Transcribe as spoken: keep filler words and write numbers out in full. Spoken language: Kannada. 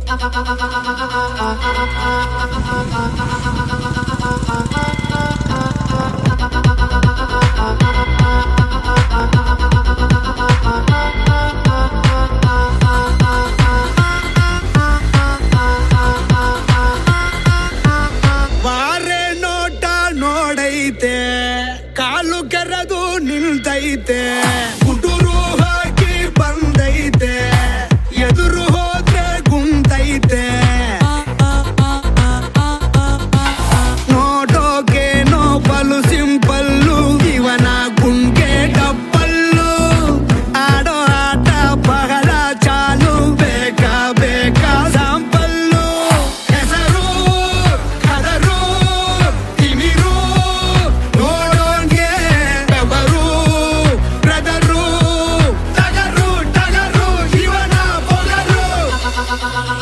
ಕಾಲು ಕೆರೆದು ನಿಲ್ತೈತೆ ಗುಟುರು ಹಾಕಿ ಬಂದೈತೆ ಎದುರು ಹೋದ್ರೆ ಗುಂತೈತೆ ನೋಡೋಕೇನೋ ಬಲು ಸಿಂಪಲ್ಲು ಇವನ ಗುಂಗೆ ಡಬ್ಬಲ್ಲು ಆಡೋ ಆಟ ಬಹಳ ಚಾಲು ಬೇಕಾ ಬೇಕಾ ಸಾಂಪಲ್ಲು ಹೆಸರು ಕದರು ತಿಮಿರು Ha ha ha ha ha.